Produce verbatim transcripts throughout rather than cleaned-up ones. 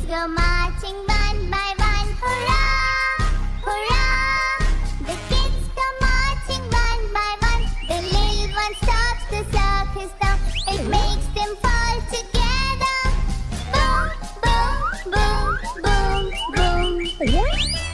go marching one by one. Hurrah! Hurrah! The kids go marching one by one. The little one stops to suck his thumb. It makes them fall together. Boom, boom, boom, boom, boom.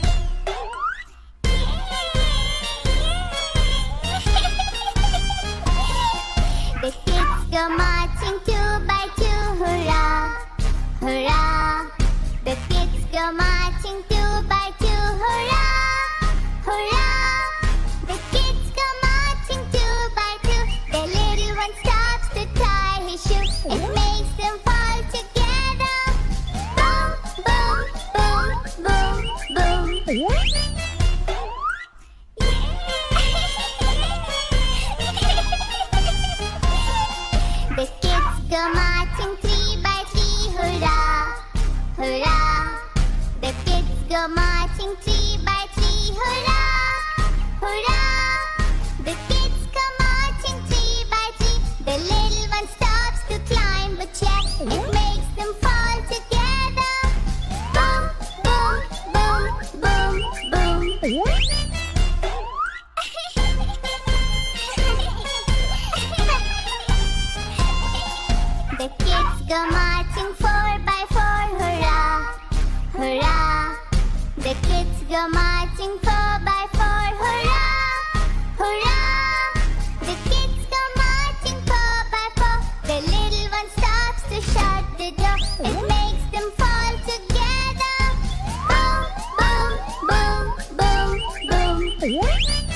The kids go marching two by two. Hurrah! Hurrah! The kids go marching two by two. Hurrah! Hurrah! The kids go marching two by two. The little one stops to tie his shoe. It makes them fall together. Boom, boom, boom, boom, boom. The kids go marching three by three. Hurrah! Hurrah! The kids go marching three by three. Hurrah! Hurrah! The kids go marching three by three. The little one stops to climb a chair. It makes them fall together. Boom, boom, boom, boom, boom. The kids go marching four by four. Hurrah! Hurrah! The kids go marching four by four. Hurrah! Hurrah! The kids go marching four by four. The little one stops to shut the door. It makes them fall together. Boom, boom, boom, boom, boom.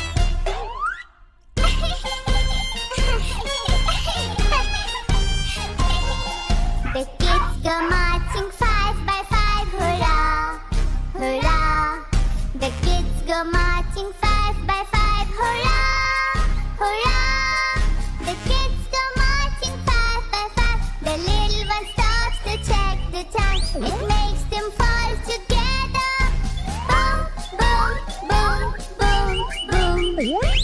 The kids go marching five by five. Hurrah! Hurrah! The kids go marching five by five. Hurrah! Hurrah! The kids go marching five by five. The little one stops to check the time. It makes them fall together. Boom, boom, boom, boom, boom.